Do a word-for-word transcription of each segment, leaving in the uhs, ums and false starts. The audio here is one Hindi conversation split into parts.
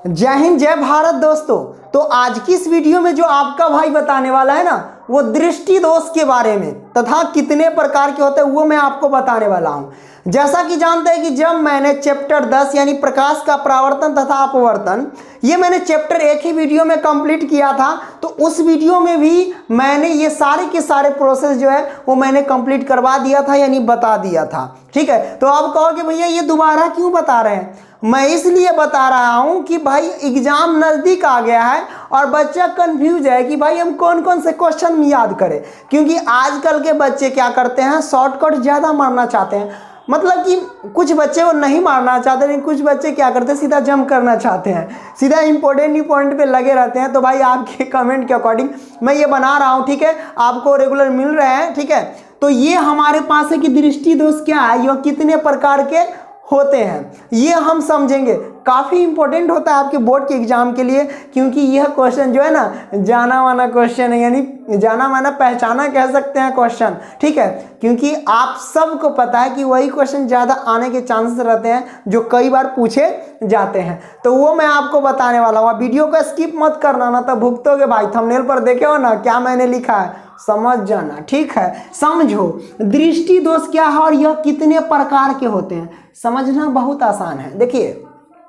जय हिंद, जय भारत दोस्तों। तो आज की इस वीडियो में जो आपका भाई बताने वाला है ना, वो दृष्टि दोष के बारे में तथा कितने प्रकार के होते हैं वो मैं आपको बताने वाला हूं। जैसा कि जानते हैं कि जब मैंने चैप्टर दस यानी प्रकाश का परावर्तन तथा अपवर्तन, ये मैंने चैप्टर एक ही वीडियो में कंप्लीट किया था, तो उस वीडियो में भी मैंने ये सारे के सारे प्रोसेस जो है वो मैंने कंप्लीट करवा दिया था, यानी बता दिया था। ठीक है, तो आप कहोगे भैया ये दोबारा क्यों बता रहे हैं? मैं इसलिए बता रहा हूं कि भाई एग्जाम नज़दीक आ गया है और बच्चा कंफ्यूज है कि भाई हम कौन कौन से क्वेश्चन याद करें, क्योंकि आजकल के बच्चे क्या करते हैं, शॉर्टकट ज़्यादा मारना चाहते हैं। मतलब कि कुछ बच्चे वो नहीं मारना चाहते, लेकिन कुछ बच्चे क्या करते हैं, सीधा जंप करना चाहते हैं, सीधा इंपॉर्टेंट ही पॉइंट पे लगे रहते हैं। तो भाई आपके कमेंट के अकॉर्डिंग मैं ये बना रहा हूँ, ठीक है, आपको रेगुलर मिल रहे हैं। ठीक है, तो ये हमारे पास है कि दृष्टि दोष क्या है, यह कितने प्रकार के होते हैं, ये हम समझेंगे। काफ़ी इंपॉर्टेंट होता है आपके बोर्ड के एग्जाम के लिए, क्योंकि यह क्वेश्चन जो है ना जाना माना क्वेश्चन है, यानी जाना माना पहचाना कह सकते हैं क्वेश्चन। ठीक है, क्योंकि आप सबको पता है कि वही क्वेश्चन ज़्यादा आने के चांसेस रहते हैं जो कई बार पूछे जाते हैं। तो वो मैं आपको बताने वाला हूँ। वीडियो को स्किप मत करना, ना तो भुगतोगे भाई। थंबनेल पर देखे हो ना क्या मैंने लिखा है, समझ जाना। ठीक है, समझो दृष्टि दोष क्या है और यह कितने प्रकार के होते हैं, समझना बहुत आसान है। देखिए,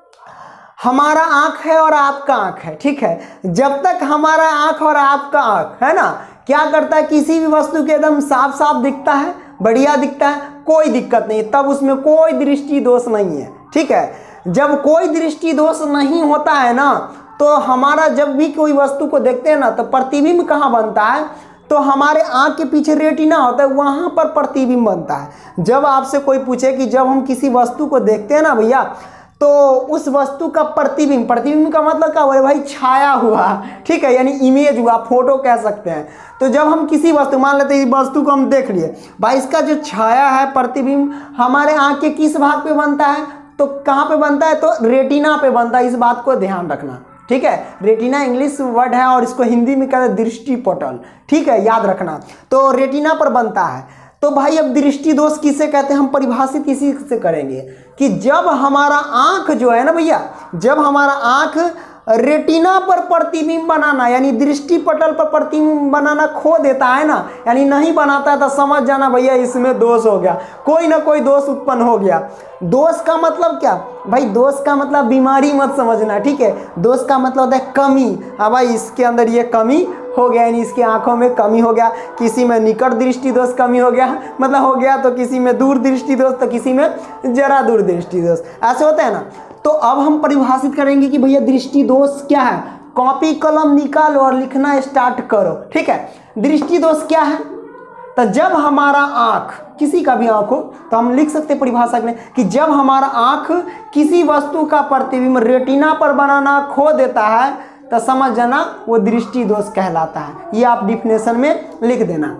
हमारा आंख है और आपका आंख है, ठीक है। जब तक हमारा आंख और आपका आंख है ना, क्या करता है, किसी भी वस्तु के एकदम साफ साफ दिखता है, बढ़िया दिखता है, कोई दिक्कत नहीं, तब उसमें कोई दृष्टि दोष नहीं है। ठीक है, जब कोई दृष्टि दोष नहीं होता है ना, तो हमारा जब भी कोई वस्तु को देखते हैं ना, तो प्रतिबिंब कहाँ बनता है, तो हमारे आंख के पीछे रेटिना होता है, वहां पर प्रतिबिंब बनता है। जब आपसे कोई पूछे कि जब हम किसी वस्तु को देखते हैं ना भैया, तो उस वस्तु का प्रतिबिंब, प्रतिबिंब का मतलब क्या हुआ भाई, छाया हुआ, ठीक है, यानी इमेज हुआ, फोटो कह सकते हैं। तो जब हम किसी वस्तु, मान लेते हैं इस वस्तु को हम देख लिए भाई, इसका जो छाया है, प्रतिबिंब हमारे आंख के किस भाग पे बनता है, तो कहाँ पे बनता है, तो रेटिना पे बनता है। इस बात को ध्यान रखना, ठीक है। रेटिना इंग्लिश वर्ड है और इसको हिंदी में कहते हैं दृष्टि पटल, ठीक है, याद रखना। तो रेटिना पर बनता है। तो भाई अब दृष्टि दोष किसे कहते हैं, हम परिभाषित इसी से करेंगे कि जब हमारा आंख जो है ना भैया, जब हमारा आंख रेटिना पर प्रतिबिंब बनाना यानी दृष्टि पटल पर प्रतिबिंब बनाना खो देता है ना, यानी नहीं बनाता है, तो समझ जाना भैया इसमें दोष हो गया, कोई ना कोई दोष उत्पन्न हो गया। दोष का मतलब क्या भाई, दोष का मतलब बीमारी मत समझना, ठीक है। दोष का मतलब होता है कमी। हाँ भाई, इसके अंदर ये कमी हो गया, यानी इसकी आंखों में कमी हो गया, किसी में निकट दृष्टि दोष कमी हो गया, मतलब हो गया, तो किसी में दूर दृष्टि दोष, तो किसी में जरा दूर दृष्टि दोष, ऐसे होता है ना। तो अब हम परिभाषित करेंगे कि भैया दृष्टि दोष क्या है। कॉपी कलम निकालो और लिखना स्टार्ट करो, ठीक है। दृष्टि दोष क्या है, तो जब हमारा आंख, किसी का भी आंख हो, तो हम लिख सकते परिभाषा में कि जब हमारा आंख किसी वस्तु का प्रतिबिंब रेटिना पर बनाना खो देता है, तो समझ जाना वो दृष्टि दोष कहलाता है। ये आप डिफिनेशन में लिख देना।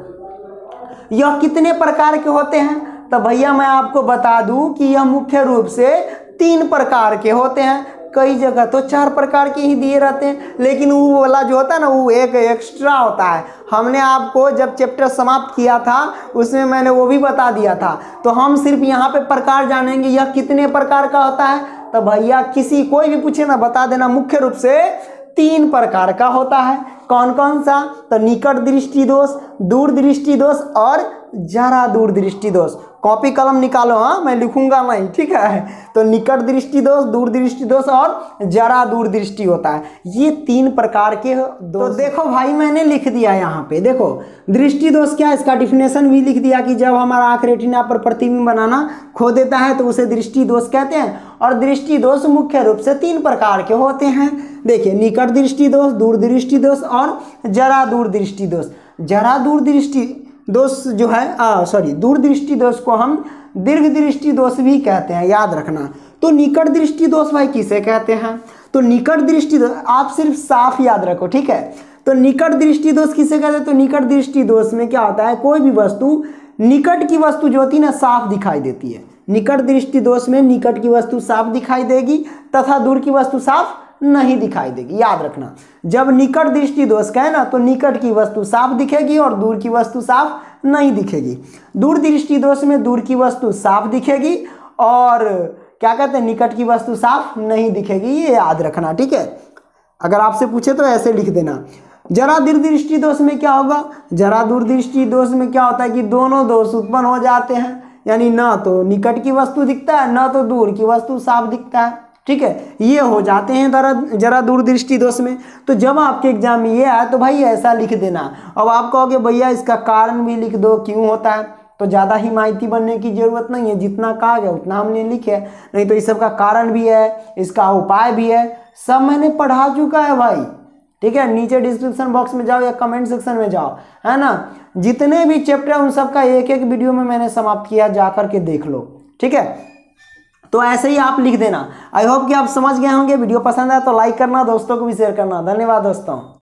यह कितने प्रकार के होते हैं, तो भैया मैं आपको बता दूं कि यह मुख्य रूप से तीन प्रकार के होते हैं। कई जगह तो चार प्रकार के ही दिए रहते हैं, लेकिन वो वाला जो होता है ना, वो एक एक्स्ट्रा होता है। हमने आपको जब चैप्टर समाप्त किया था उसमें मैंने वो भी बता दिया था। तो हम सिर्फ यहाँ पे प्रकार जानेंगे, यह कितने प्रकार का होता है। तो भैया किसी कोई भी पूछे ना, बता देना मुख्य रूप से तीन प्रकार का होता है। कौन कौन सा, तो निकट दृष्टि दोष, दूर दृष्टि दोष और जरा दूर दृष्टि दोष। कॉपी कलम निकालो, हाँ मैं लिखूंगा नहीं, ठीक है। तो निकट दृष्टि दोष, दूर दृष्टि दोष और जरा दूर दृष्टि होता है। ये तीन प्रकार के दोष। तो देखो भाई मैंने लिख दिया यहाँ पे, देखो दृष्टि दोष क्या है, इसका डिफिनेशन भी लिख दिया कि जब हमारा आंख रेटिना पर प्रतिबिंब बनाना खो देता है तो उसे दृष्टि दोष कहते हैं। और दृष्टि दोष मुख्य रूप से तीन प्रकार के होते हैं। देखिए, निकट दृष्टि दोष, दूर दृष्टि दोष और जरा दूर दृष्टि दोष। जरा दूर दृष्टि दोष जो है, आ सॉरी दूर दृष्टि दोष को हम दीर्घ दृष्टि दोष भी कहते हैं, याद रखना। तो निकट दृष्टि दोष भाई किसे कहते हैं, तो निकट दृष्टि दोष आप सिर्फ साफ याद रखो, ठीक है। तो निकट दृष्टि दोष किसे कहते हैं, तो निकट दृष्टि दोष में क्या होता है, कोई भी वस्तु, निकट की वस्तु जो होती है ना साफ दिखाई देती है। निकट दृष्टि दोष में निकट की वस्तु साफ दिखाई देगी तथा दूर की वस्तु साफ नहीं दिखाई देगी, याद रखना। जब निकट दृष्टि दोष का है ना, तो निकट की वस्तु साफ दिखेगी और दूर की वस्तु साफ नहीं दिखेगी। दूर दृष्टि दोष में दूर की वस्तु साफ दिखेगी और क्या कहते हैं, निकट की वस्तु साफ नहीं दिखेगी, ये याद रखना, ठीक है। अगर आपसे पूछे तो ऐसे लिख देना। जरा दूरदृष्टि दोष में क्या होगा, जरा दूरदृष्टि दोष में क्या होता है कि दोनों दोष उत्पन्न हो जाते हैं, यानी ना तो निकट की वस्तु दिखता है ना तो दूर की वस्तु साफ दिखता है, ठीक है, ये हो जाते हैं जरा जरा दूरदृष्टि दोष में। तो जब आपके एग्जाम में ये आए तो भाई ऐसा लिख देना। अब आप कहोगे भैया इसका कारण भी लिख दो, क्यों होता है, तो ज़्यादा ही माहिती बनने की जरूरत नहीं है, जितना कहा गया उतना हमने लिखे, नहीं तो इस सब का कारण भी है, इसका उपाय भी है, सब मैंने पढ़ा चुका है भाई, ठीक है। नीचे डिस्क्रिप्शन बॉक्स में जाओ या कमेंट सेक्शन में जाओ, है ना, जितने भी चैप्टर उन सब का एक एक वीडियो में मैंने समाप्त किया, जा करके देख लो, ठीक है। तो ऐसे ही आप लिख देना। आई होप कि आप समझ गए होंगे। वीडियो पसंद आया तो लाइक करना, दोस्तों को भी शेयर करना। धन्यवाद दोस्तों।